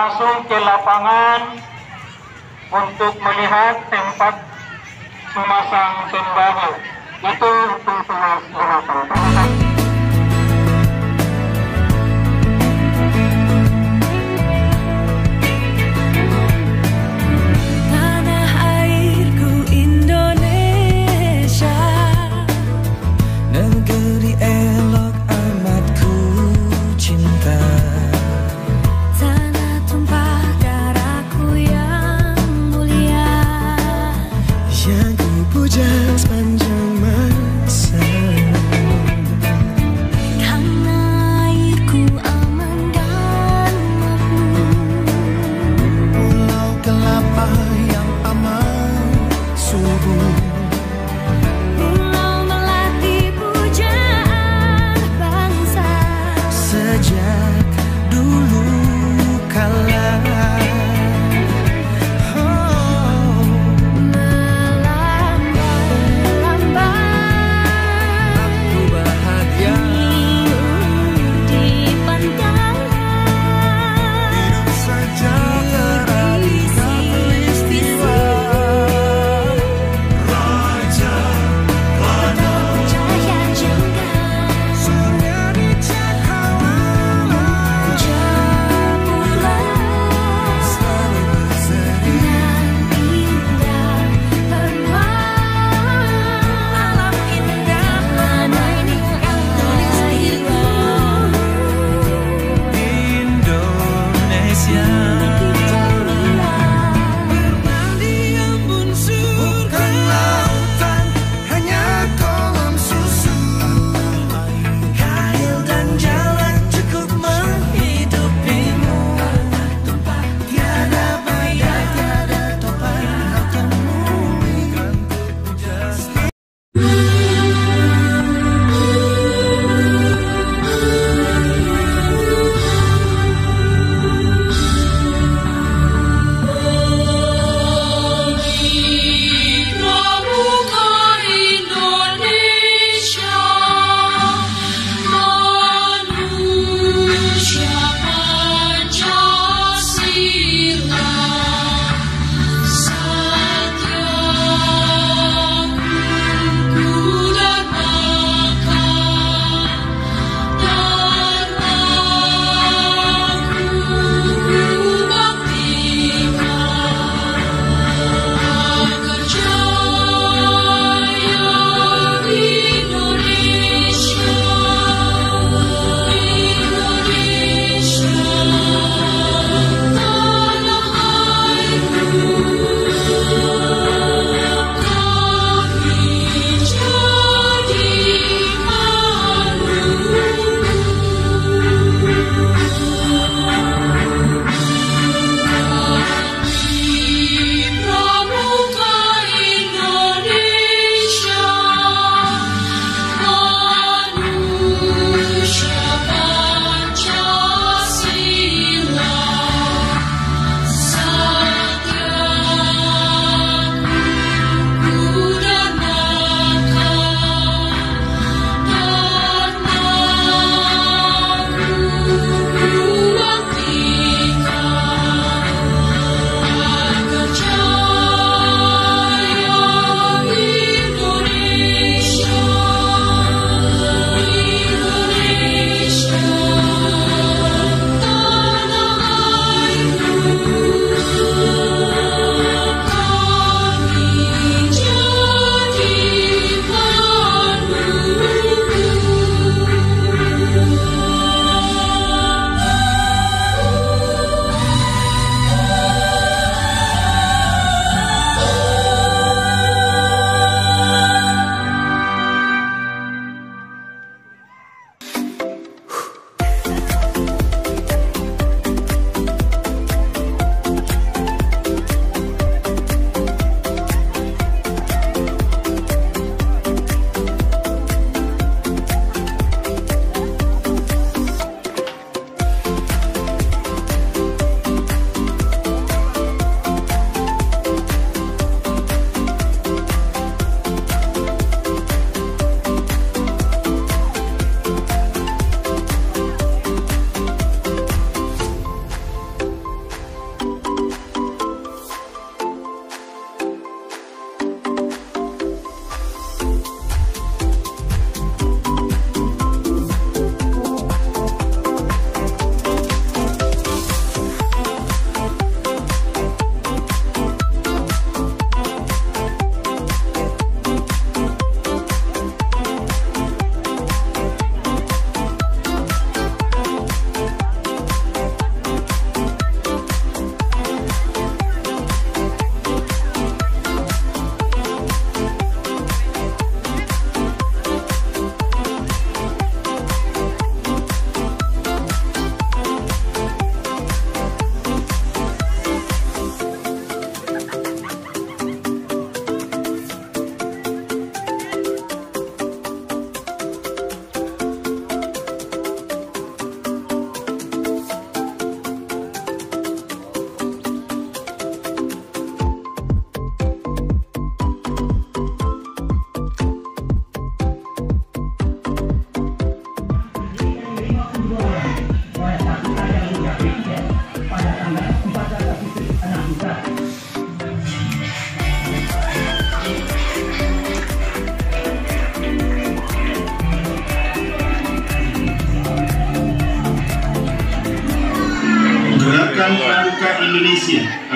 langsung ke lapangan untuk melihat tempat memasang tembakau. Itu untuk berapa?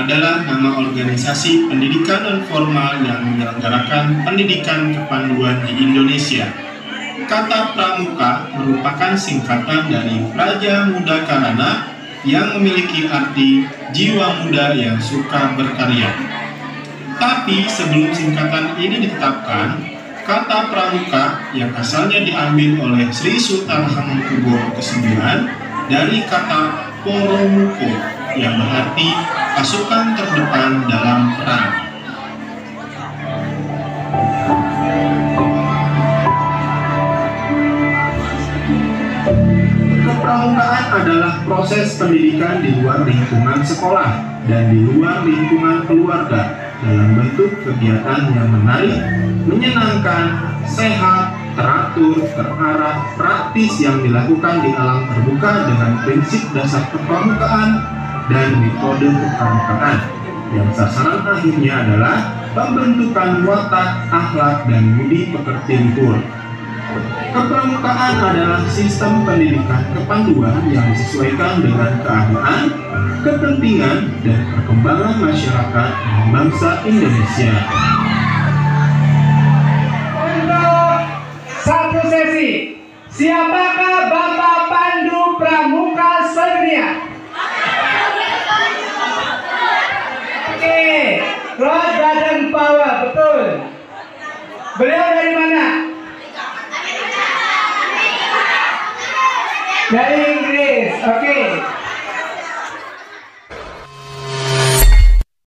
adalah nama organisasi pendidikan non formal yang menyelenggarakan pendidikan kepanduan di Indonesia. Kata Pramuka merupakan singkatan dari Praja Muda Karana yang memiliki arti jiwa muda yang suka berkarya. Tapi sebelum singkatan ini ditetapkan, kata Pramuka yang asalnya diambil oleh Sri Sultan Hamengkubuwono ke-9 dari kata Poromuko yang berarti pasukan terdepan dalam perang. Kepramukaan adalah proses pendidikan di luar lingkungan sekolah dan di luar lingkungan keluarga dalam bentuk kegiatan yang menarik, menyenangkan, sehat, teratur, terarah, praktis yang dilakukan di alam terbuka dengan prinsip dasar kepramukaan dan metode kepramukaan yang sasaran akhirnya adalah pembentukan watak, akhlak, dan budi pekerti luhur. Kepramukaan adalah sistem pendidikan kepanduan yang disesuaikan dengan keadaan, kepentingan, dan perkembangan masyarakat dan bangsa Indonesia. Untuk satu sesi, siapakah Bapak Pandu Pramuka sedunia? Oke, Rod Badan Power, betul. Beliau dari mana? Dari Inggris, oke.